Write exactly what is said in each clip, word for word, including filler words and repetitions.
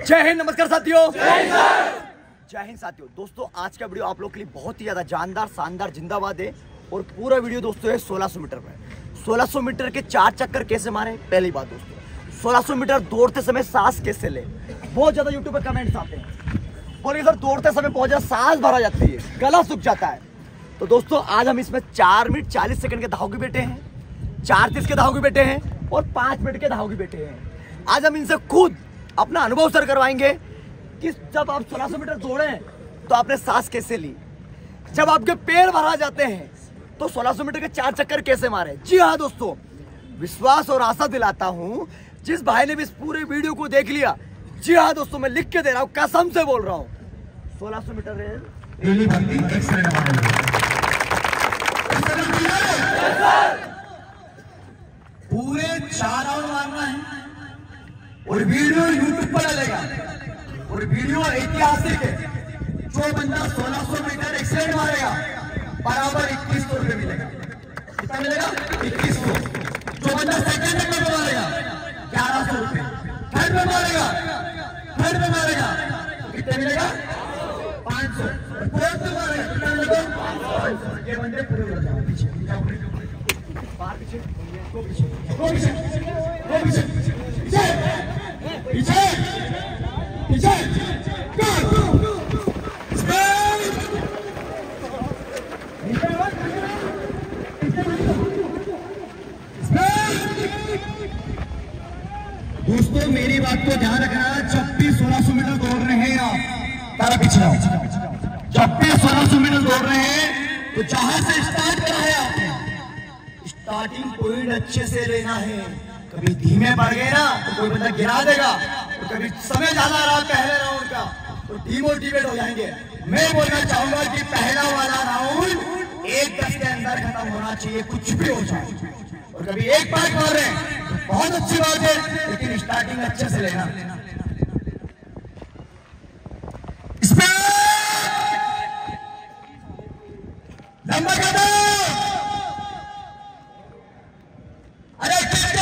जय हिंद, नमस्कार साथियों। जय हिंद साथियों। दोस्तों आज का वीडियो आप लोग के लिए बहुत ही ज्यादा जानदार शानदार जिंदाबाद है और पूरा वीडियो दोस्तों है सोलह सौ मीटर में। सोलह सौ मीटर के चार चक्कर कैसे मारे, पहली बात दोस्तों। सोलह सौ मीटर दौड़ते समय सांस कैसे ले, बहुत ज्यादा यूट्यूब पे कमेंट्स आते हैं, बोलिए सर दौड़ते समय बहुत ज्यादा सांस भरा जाती है, गला सूख जाता है। तो दोस्तों आज हम इसमें चार मिनट चालीस सेकंड के धावकी बैठे हैं, चार तीस के धावकी बैठे हैं और पांच मिनट के धावकी बैठे हैं। आज हम इनसे खुद अपना अनुभव सर करवाएंगे कि जब आप सोलह सौ मीटर दौड़े तो आपने सांस कैसे ली, जब आपके पैर भरा जाते हैं तो सोलह सौ मीटर के चार चक्कर कैसे मारे। जी हाँ दोस्तों, विश्वास और आशा दिलाता हूं जिस भाई ने भी इस पूरे वीडियो को देख लिया, जी हाँ दोस्तों मैं लिख के दे रहा हूं, कसम से बोल रहा हूं, सोलह सौ मीटर रेस पूरे चार राउंड मारना है और वीडियो यूट्यूब पर डालेगा और वीडियो ऐतिहासिक है। जो बंदा सोलह सौ मीटर एक्सीलेंट मारेगा बराबर इक्कीस सौ रुपये मिलेगा। कितना मिलेगा? इक्कीस सौ। जो बंदा सेकंड नंबर पे मारेगा ग्यारह सौ रुपये, थर्ड पे मारेगा थर्ड पे मारेगा कितना मिलेगा? पाँच सौ। फोर्थ पे मारेगा कितना मिलेगा? ये बंदे पूरे हो जाएंगे। पीछे बाहर पीछे दो पीछे दो पीछे दो पीछे पीछे पीछे पीछे दोस्तों मेरी बात को ध्यान रखना, जब भी सोलह सौ मीटर दौड़ रहे हैं आप तारा पीछे आओ, जब भी सोलह सौ मीटर दौड़ रहे हैं तो जहां से स्टार्ट करा है आपने स्टार्टिंग पॉइंट अच्छे से लेना है। कभी धीमे पड़ गए ना तो कोई बंदा गिरा देगा, तो कभी समय ज्यादा रहा पहले राउंड का तो डिमोटिवेट हो जाएंगे। मैं बोलना चाहूंगा कि पहला वाला राउंड एक दस के अंदर खत्म होना चाहिए, कुछ भी हो जाए। और कभी एक पार्ट मार रहे हैं तो बहुत अच्छी बात है, लेकिन स्टार्टिंग अच्छे से लेना। लंबा कदम, अरे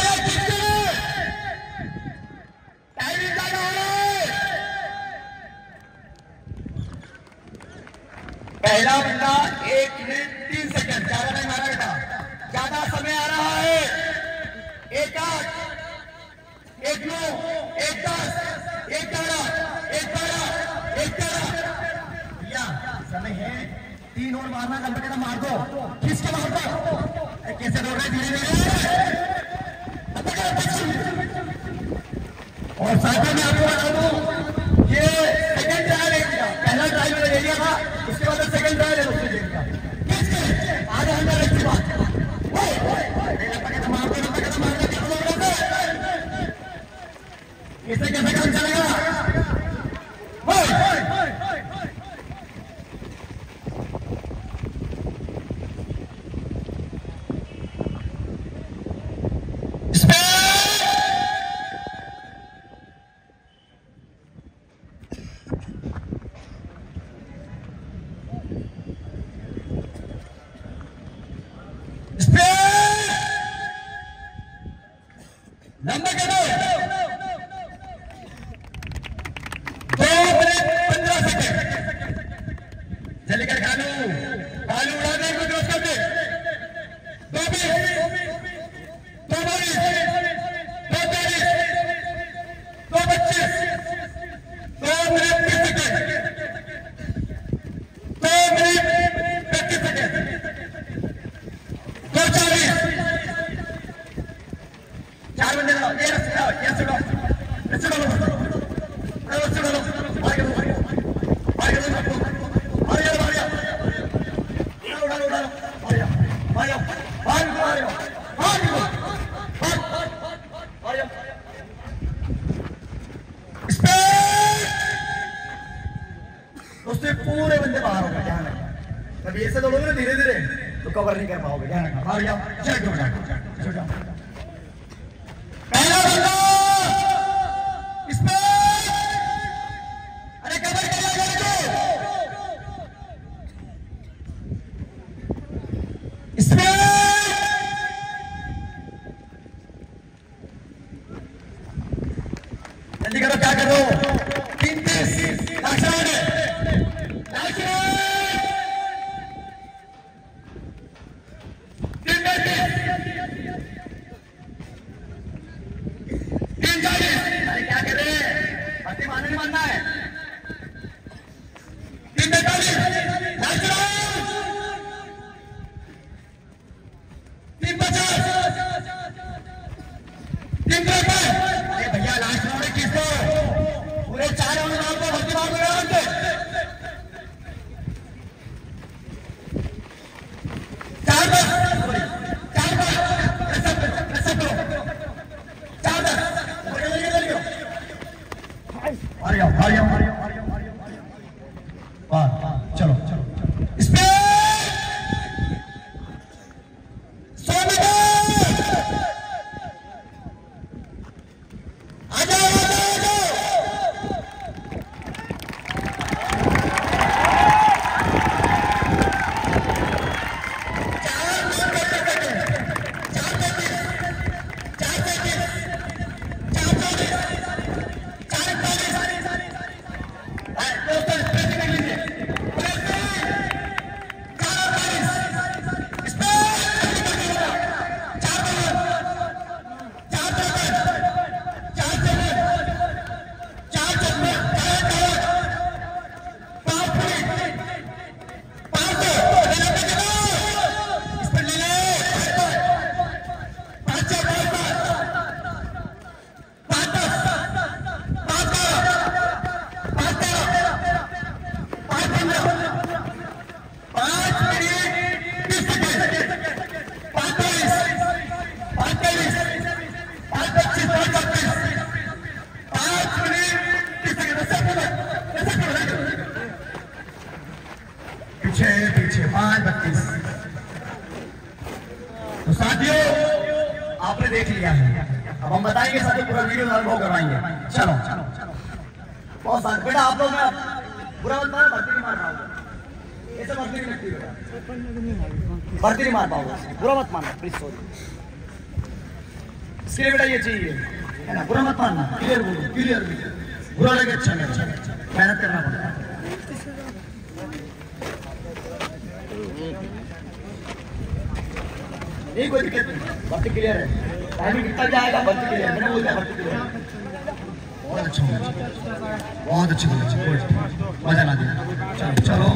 पहला बंदा एक मिनट तीन सेकंड, ज्यादा टाइम आ रहा बेटा, ज्यादा समय आ रहा है। एक आठ, एक नौ, एक दस, एक ग्यारह, एक बारह, एक तेरह। भैया समय है, तीन और मारना, लंबा कदम मार दो। किसके मार दो? कैसे दौड़ रहे धीरे धीरे। और साथ में आपको बता दूं ये सेकंड ट्रायल है, पहला ट्रायल मैंने ले लिया था, उसके बाद सेकंड ट्रायल है उसने ले लिया। आधे घंटे रखी बात कैसे कैसे काम चलेगा? लंबा करो, दो मिनट पंद्रह सेकंड। जल्दी कर कालू, कालू उड़ा दे को जोश कर दे। दो बीस, दो बाईस, दो तेईस, दो पच्चीस, दो मिनट तीस सेकंड, दो मिनट पैंतीस सेकंड, दो चालीस। चार बंदे लगाओ, ये रस्सी लगाओ, ये रस्सी लगाओ, रस्सी लगाओ, रस्सी लगाओ, आगे बढ़ो, आगे बढ़ो, आगे बढ़ो, आगे बढ़ो, उड़ा लो, उड़ा लो, आगे आओ, आगे आओ, आगे बढ़ो, आगे आओ, आगे बढ़ो, आगे आओ, स्पीड। दोस्तों पूरे बंदे बाहर हो गए, ध्यान रखना। कभी ऐसे दौड़ोगे ना धीरे धीरे तो कवर नहीं कर पाओगे, ध्यान रखना। बाहर जाओ, चेक करो, चेक करो। पहला बंदा इसमें, अरे कवर कर इसमें जल्दी करो, क्या करो? सेकेंड, पैंतालीस, पैंतालीस, पाँच पच्चीस, पाँच छब्बीस, पाँच मिनट तीस सेकेंड, ऐसे करो, ऐसे करो, पीछे पीछे पाँच बत्तीस। तो साथियों आपने देख लिया है, अब हम बताएंगे साथियों पूरा वीडियो अनुभव करवाएंगे। चलो बहुत साथ बेटा आप लोग ना बुरा मत मारो, भर्ती नहीं मार पाओगे, ऐसे भर्ती नहीं लगती बेटा, भर्ती नहीं मार पाओगे, बुरा मत मारना प्लीज, सॉरी। इसके लिए बेटा ये चाहिए है ना, बुरा मत मारना, क्लियर बोलो, क्लियर, बुरा लगे अच्छा नहीं, मेहनत करना पड़ता है। नहीं कोई दिक्कत नहीं, भर्ती क्लियर है, टाइमिंग कितना जाएगा, भर्ती क्लियर, मैंने बोल दिया भर्ती क्लियर। बहुत अच्छा बहुत अच्छी बहुत अच्छी मजा ला दिया। चलो चलो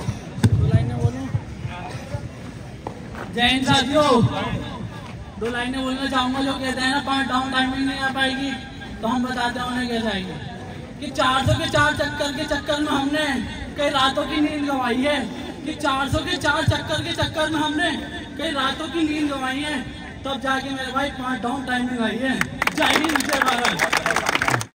जय हिंद साथियों, दो लाइनें बोलना चाहूंगा। जो कहते हैं ना पाँच डाउन टाइमिंग नहीं आ पाएगी, तो हम बताते हैं उन्हें कैसे आएगी। कि चार सौ के चार चक्कर के चक्कर में हमने कई रातों की नींद गंवाई है, कि चार सौ के चार चक्कर के चक्कर में हमने कई रातों की नींद गंवाई है, तब जाके मेरे भाई पाँच डाउन टाइमिंग आई है। जय हिंद जय भारत।